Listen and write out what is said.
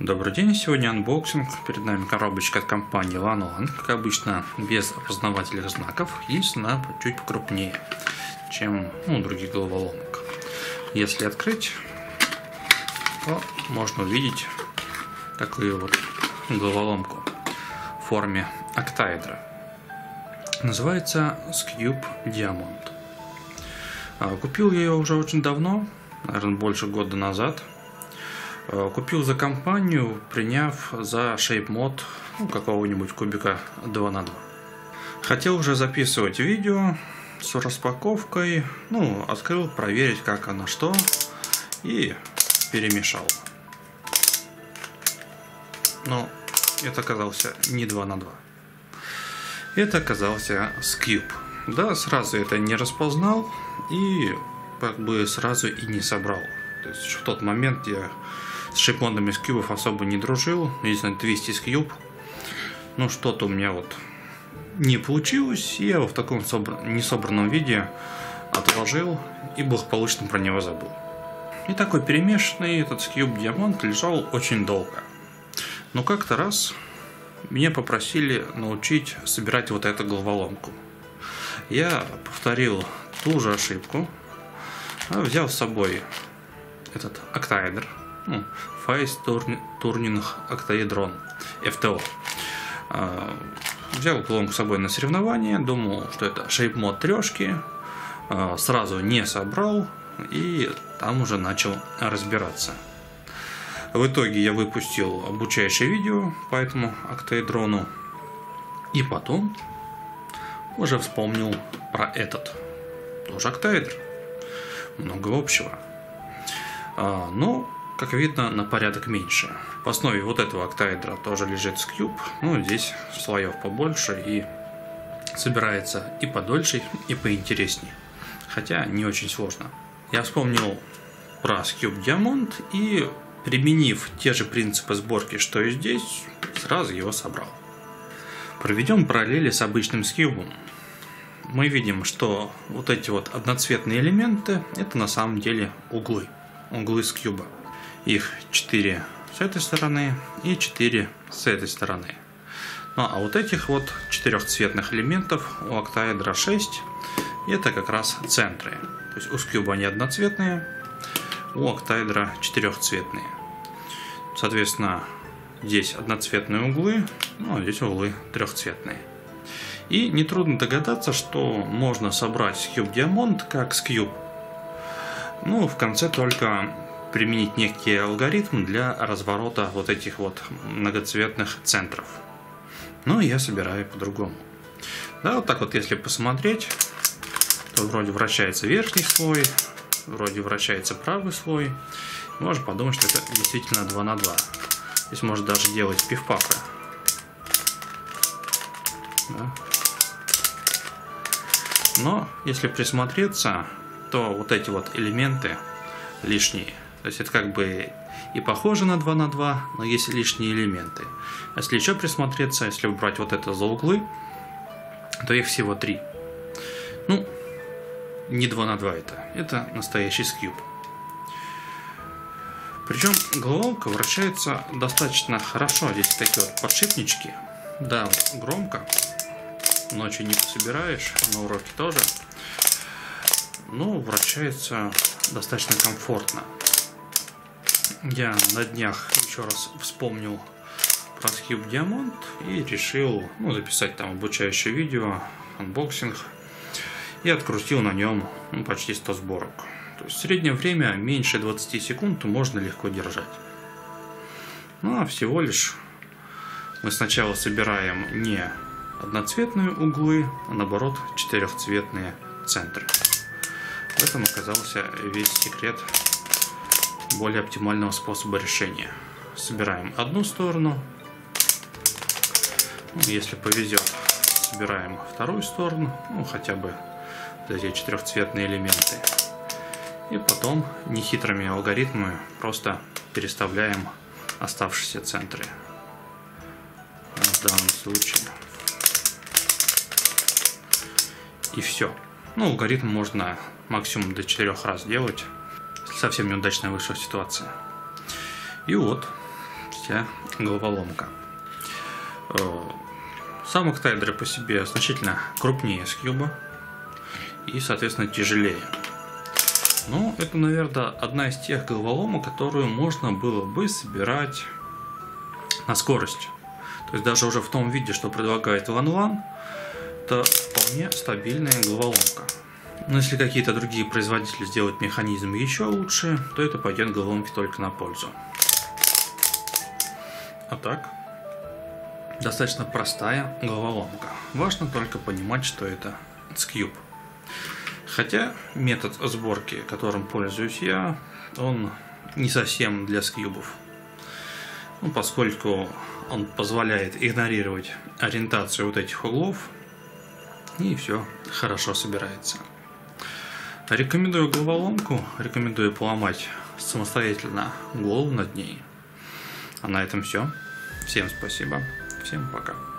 Добрый день, сегодня анбоксинг. Перед нами коробочка от компании Lanon, как обычно, без опознавательных знаков и цена чуть покрупнее, чем у других головоломок. Если открыть, то можно увидеть такую вот головоломку в форме октаэдра. Называется Scube Diamond. Купил я ее уже очень давно, наверное, больше года назад. Купил за компанию, приняв за шейп-мод какого-нибудь кубика 2х2. Хотел уже записывать видео с распаковкой, открыл проверить, как оно что, и перемешал. Но это оказался не 2х2. Это оказался Scube. Да, сразу это не распознал и сразу и не собрал. То есть в тот момент я с шейп-модами с кьюбов особо не дружил. Единственное, Twisty Cube. Что-то у меня не получилось. И я его в таком несобранном виде отложил и благополучно про него забыл. И такой перемешанный этот Scube Diamond лежал очень долго. Но как-то раз меня попросили научить собирать вот эту головоломку. Я повторил ту же ошибку. Взял с собой этот октаэдр. Face Turning Octaedron FTO. Взял головоломку с собой на соревнования. Думал, что это шейп-мод трешки. Сразу не собрал. И там уже начал разбираться. В итоге я выпустил обучающее видео по этому октаэдрону. И потом уже вспомнил про этот тоже октаэдр. Много общего. Но, как видно, на порядок меньше. В основе вот этого октаэдра тоже лежит Scube. Здесь слоев побольше и собирается и подольше, и поинтереснее. Хотя не очень сложно. Я вспомнил про Scube Diamond и, применив те же принципы сборки, что и здесь, сразу его собрал. Проведем параллели с обычным Scube. Мы видим, что вот эти вот одноцветные элементы — это на самом деле углы. Углы Scube. Их 4 с этой стороны и 4 с этой стороны. А вот этих вот четырехцветных элементов у октаэдра 6. И это как раз центры. То есть у Scube они одноцветные, у октаэдра четырехцветные. Соответственно, здесь одноцветные углы, а здесь углы трехцветные. И нетрудно догадаться, что можно собрать Scube Diamond как Scube. В конце только применить некий алгоритм для разворота вот этих вот многоцветных центров. Я собираю по-другому. Да, вот так вот, если посмотреть, то вроде вращается верхний слой, вроде вращается правый слой. Можно подумать, что это действительно 2х2. Здесь можно даже делать пиф-пафы. Да. Но если присмотреться, то вот эти вот элементы лишние. То есть это и похоже на 2х2, но есть лишние элементы. А если еще присмотреться, если убрать вот это за углы, то их всего 3. Не 2х2 это настоящий Scube. Причем головоломка вращается достаточно хорошо. Здесь такие вот подшипнички. Да, громко. Ночью не пособираешь, на уроке тоже. Но вращается достаточно комфортно. Я на днях еще раз вспомнил про Scube Diamond и решил записать там обучающее видео, анбоксинг. И открутил на нем почти 100 сборок. То есть среднее время меньше 20 секунд можно легко держать. А всего лишь мы сначала собираем не одноцветные углы, а наоборот четырехцветные центры. В этом оказался весь секрет более оптимального способа решения. Собираем одну сторону, если повезет, собираем вторую сторону, хотя бы эти четырехцветные элементы. И потом нехитрыми алгоритмами просто переставляем оставшиеся центры. В данном случае. И все. Алгоритм можно максимум до 4 раз делать, если совсем неудачная вышла ситуация. И вот, отверстия головоломка. Сам октаэдр по себе значительно крупнее скьюба и, соответственно, тяжелее. Но это, наверное, одна из тех головоломок, которую можно было бы собирать на скорость. То есть даже уже в том виде, что предлагает One, это вполне стабильная головоломка. Но если какие-то другие производители сделают механизм еще лучше, то это пойдет головоломке только на пользу. А так, достаточно простая головоломка. Важно только понимать, что это скьюб. Хотя метод сборки, которым пользуюсь я, он не совсем для скьюбов. Поскольку он позволяет игнорировать ориентацию вот этих углов, и все хорошо собирается. Рекомендую головоломку, рекомендую поломать самостоятельно голову над ней. А на этом все. Всем спасибо, всем пока.